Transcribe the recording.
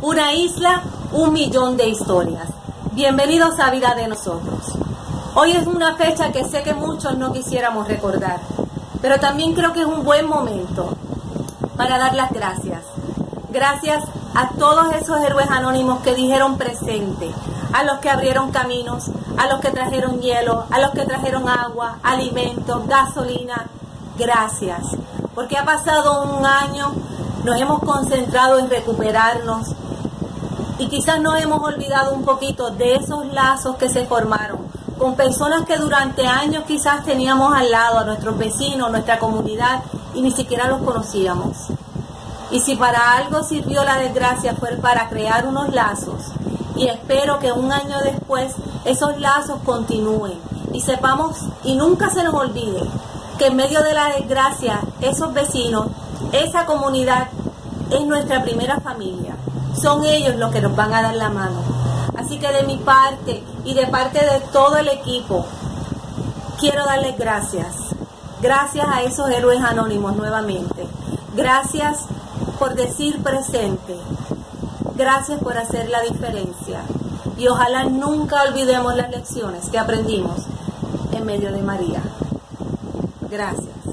Una isla, 1.000.000 de historias. Bienvenidos a Vida de Nosotros. Hoy es una fecha que sé que muchos no quisiéramos recordar, pero también creo que es un buen momento para dar las gracias. Gracias a todos esos héroes anónimos que dijeron presente, a los que abrieron caminos, a los que trajeron hielo, a los que trajeron agua, alimentos, gasolina. Gracias, porque ha pasado un año, nos hemos concentrado en recuperarnos y quizás nos hemos olvidado un poquito de esos lazos que se formaron con personas que durante años quizás teníamos al lado, a nuestros vecinos, nuestra comunidad, y ni siquiera los conocíamos. Y si para algo sirvió la desgracia fue para crear unos lazos, y espero que un año después esos lazos continúen y sepamos y nunca se nos olvide que en medio de la desgracia esos vecinos, esa comunidad es nuestra primera familia. Son ellos los que nos van a dar la mano. Así que de mi parte y de parte de todo el equipo, quiero darles gracias. Gracias a esos héroes anónimos nuevamente. Gracias por decir presente. Gracias por hacer la diferencia. Y ojalá nunca olvidemos las lecciones que aprendimos en medio de María. Gracias.